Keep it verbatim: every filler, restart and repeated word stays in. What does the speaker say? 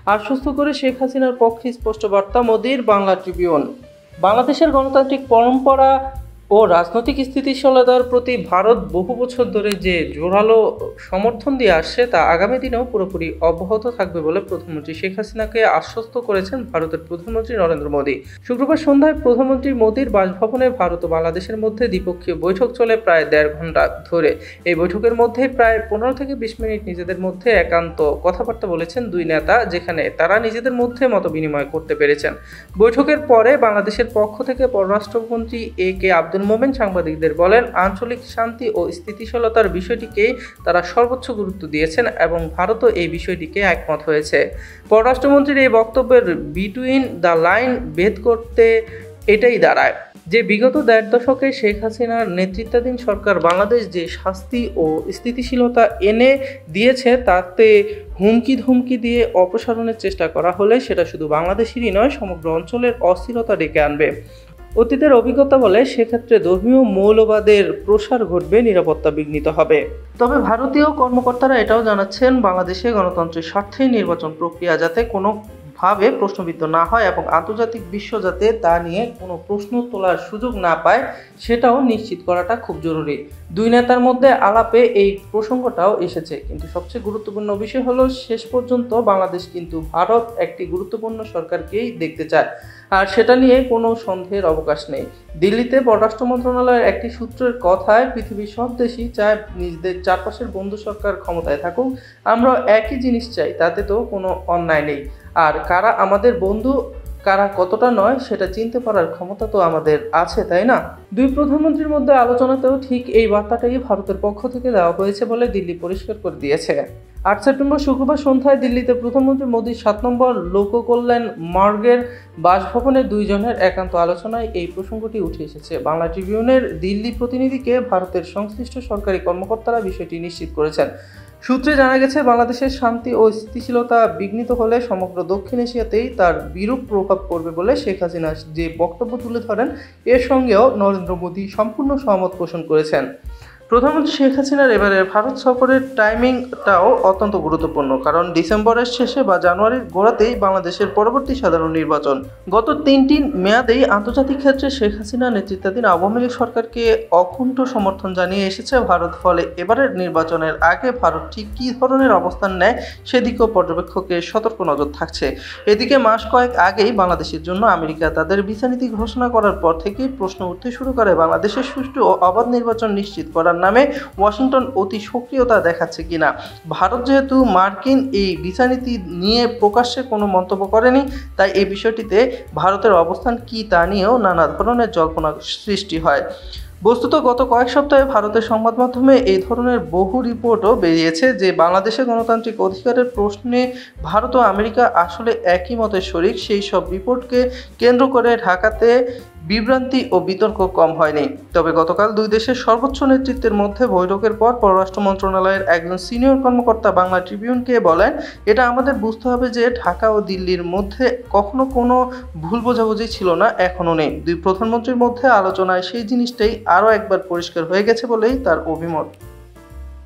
আশ্বস্ত করে শেখ হাসিনার পক্ষে স্পষ্ট বার্তা মোদির। বাংলা ট্রিবিউন। বাংলাদেশের গণতান্ত্রিক পরম্পরা ও রাজনৈতিক স্থিতিশীলতার প্রতি ভারত বহু বছর ধরে যে জোরালো সমর্থন দিয়ে আসছে তা আগামী দিনেও পুরোপুরি অব্যাহত থাকবে বলে প্রধানমন্ত্রী শেখ হাসিনাকে আশ্বস্ত করেছেন ভারতের প্রধানমন্ত্রী নরেন্দ্র মোদী। শুক্রবার সন্ধ্যায় প্রধানমন্ত্রী মোদীর বাসভবনে ভারত ও বাংলাদেশের মধ্যে দ্বিপক্ষীয় বৈঠক চলে প্রায় দেড় ঘন্টা ধরে। এই বৈঠকের মধ্যে প্রায় পনেরো থেকে বিশ মিনিট নিজেদের মধ্যে একান্ত কথাবার্তা বলেছেন দুই নেতা, যেখানে তারা নিজেদের মধ্যে মত বিনিময় করতে পেরেছেন। বৈঠকের পরে বাংলাদেশের পক্ষ থেকে পররাষ্ট্রমন্ত্রী এ কে আব্দুল মোমেন সাংবাদিকদের বলেন, আঞ্চলিক শান্তি ও স্থিতিশীলতার বিষয়টিকেই তারা সর্বোচ্চ গুরুত্ব দিয়েছেন এবং ভারতও এই বিষয়টিকে একমত হয়েছে। পররাষ্ট্রমন্ত্রীর এই বক্তব্যের বিটুইন দ্য লাইন ভেদ করতে এটাই দাঁড়ায় যে বিগত দেড় দশকে শেখ হাসিনার নেতৃত্বাধীন সরকার বাংলাদেশ যে শাস্তি ও স্থিতিশীলতা এনে দিয়েছে তাতে হুমকি ধুমকি দিয়ে অপসারণের চেষ্টা করা হলে সেটা শুধু বাংলাদেশেরই নয়, সমগ্র অঞ্চলের অস্থিরতা ডেকে আনবে। অতীতের অভিজ্ঞতা বলে সেক্ষেত্রে ধর্মীয় মৌলবাদের প্রসার ঘটবে, নিরাপত্তা বিঘ্নিত হবে। তবে ভারতীয় কর্মকর্তারা এটাও জানাচ্ছেন, বাংলাদেশে গণতন্ত্রের স্বার্থে নির্বাচন প্রক্রিয়া যাতে কোনো ভাবে প্রশ্নবিদ্ধ না হয় এবং আন্তর্জাতিক বিশ্ব যাতে তা নিয়ে কোনো প্রশ্ন তোলার সুযোগ না পায় সেটাও নিশ্চিত করাটা খুব জরুরি। দুই নেতার মধ্যে আলাপে এই প্রসঙ্গটাও এসেছে, কিন্তু সবচেয়ে গুরুত্বপূর্ণ বিষয় হলো শেষ পর্যন্ত বাংলাদেশ কিন্তু ভারত একটি গুরুত্বপূর্ণ সরকারকেই দেখতে চায়, আর সেটা নিয়ে কোনো সন্দেহের অবকাশ নেই। দিল্লিতে পররাষ্ট্র মন্ত্রণালয়ের একটি সূত্রের কথায়, পৃথিবীর সব দেশই চায় নিজেদের চারপাশের বন্ধু সরকার ক্ষমতায় থাকুক, আমরা একই জিনিস চাই, তাতে তো কোনো অন্যায় নেই। আর কারা আমাদের বন্ধু কারা কতটা নয় সেটা চিনতে পারার ক্ষমতা তো আমাদের আছে, তাই না? দুই প্রধানমন্ত্রীর মধ্যে আলোচনাতেও ঠিক এই বার্তাটাই ভারতের পক্ষ থেকে দেওয়া হয়েছে বলে দিল্লি পরিষ্কার করে দিয়েছে। আট সেপ্টেম্বর শুক্রবার সন্ধ্যায় দিল্লিতে প্রধানমন্ত্রী মোদীর সাত নম্বর লোককল্যাণ মার্গের বাসভবনে দুইজনের একান্ত আলোচনায় এই প্রসঙ্গটি উঠে এসেছে। বাংলা ট্রিবিউনের দিল্লি প্রতিনিধিকে ভারতের সংশ্লিষ্ট সরকারি কর্মকর্তারা বিষয়টি নিশ্চিত করেছেন। সূত্রে জানা গেছে, বাংলাদেশের শান্তি ও স্থিতিশীলতা বিঘ্নিত হলে সমগ্র দক্ষিণ এশিয়াতেই তার বিরূপ প্রভাব পড়বে বলে শেখ হাসিনা যে বক্তব্য তুলে ধরেন এর সঙ্গেও নরেন্দ্র মোদী সম্পূর্ণ সহমত পোষণ করেছেন। প্রধানমন্ত্রী শেখ হাসিনার এবারের ভারত সফরের টাইমিংটাও অত্যন্ত গুরুত্বপূর্ণ, কারণ ডিসেম্বরের শেষে বা জানুয়ারির গোড়াতেই বাংলাদেশের পরবর্তী সাধারণ নির্বাচন। গত তিনটি মেয়াদেই আন্তর্জাতিক ক্ষেত্রে শেখ হাসিনা নেতৃত্বাধীন আওয়ামী লীগ সরকারকে অকুণ্ঠ সমর্থন জানিয়ে এসেছে ভারত। ফলে এবারের নির্বাচনের আগে ভারত ঠিক কী ধরনের অবস্থান নেয় সেদিকেও পর্যবেক্ষকের সতর্ক নজর থাকছে। এদিকে মাস কয়েক আগেই বাংলাদেশের জন্য আমেরিকা তাদের ভিসা নীতি ঘোষণা করার পর থেকেই প্রশ্ন উঠতে শুরু করে, বাংলাদেশের সুষ্ঠু ও অবাধ নির্বাচন নিশ্চিত করার নামে ওয়াশিংটন অতি সক্রিয়তা দেখাচ্ছে কিনা। ভারত যেহেতু মার্কিন এই ভিসা নীতি নিয়ে প্রকাশ্যে কোনো মন্তব্য করেনি, তাই এই বিষয়টিতে ভারতের অবস্থান কি তা নিয়েও নানা ধরনের জল্পনা সৃষ্টি হয়। বস্তুত গত কয়েক সপ্তাহে ভারতের সংবাদ মাধ্যমে এই ধরনের বহু রিপোর্টও বেরিয়েছে যে বাংলাদেশের গণতান্ত্রিক অধিকারের প্রশ্নে ভারত ও আমেরিকা আসলে একই মতের শরিক। সেই সব রিপোর্টকে কেন্দ্র করে ঢাকাতে বিভ্রান্তি ও বিতর্ক কম হয়নি। তবে গতকাল দুই দেশের সর্বোচ্চ নেতৃত্বের মধ্যে বৈঠকের পর পররাষ্ট্র মন্ত্রণালয়ের একজন সিনিয়র কর্মকর্তা বাংলা ট্রিবিউনকে বলেন, এটা আমাদের বুঝতে হবে যে ঢাকা ও দিল্লির মধ্যে কখনো কোনো ভুল বোঝাবুঝি ছিল না, এখনও নেই। দুই প্রধানমন্ত্রীর মধ্যে আলোচনায় সেই জিনিসটাই আরও একবার পরিষ্কার হয়ে গেছে বলেই তার অভিমত।